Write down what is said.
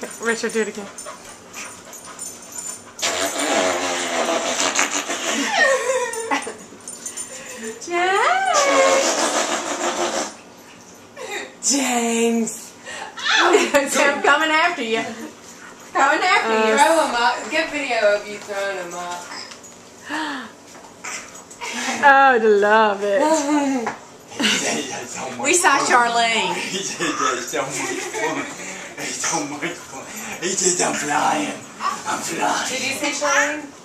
Richard, do it again. James! I'm coming after you. Coming after you. Throw him up. Get video of you throwing him up. Oh, to love it. We saw Charlene. He did so much fun. It's so much fun. He did, I'm flying. I'm flying. Did you see Charlene?